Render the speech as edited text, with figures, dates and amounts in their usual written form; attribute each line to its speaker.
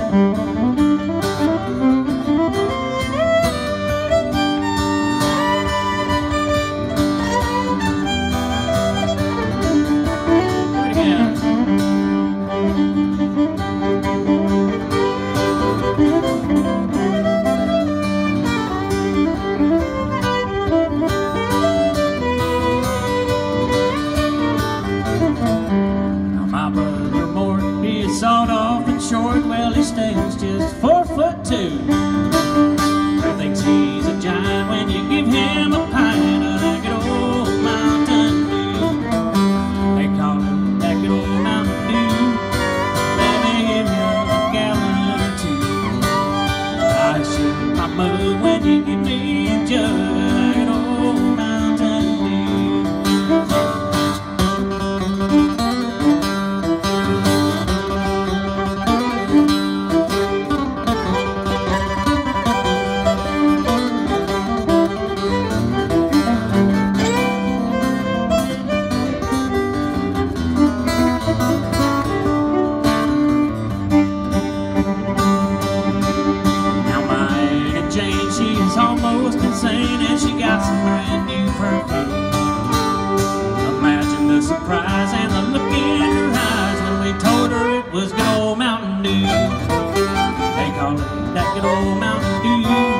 Speaker 1: Well, he stands just 4'2". Who thinks he's a giant when you give him a pint of that good old Mountain Dew? They call it that good old Mountain Dew. Let me give you a gallon or two. I shake my mug when you give me a jug of that good old Mountain Dew. She's almost insane and she got some brand new perfume. Imagine the surprise and the look in her eyes when we told her it was good old Mountain Dew. They call it that good old Mountain Dew.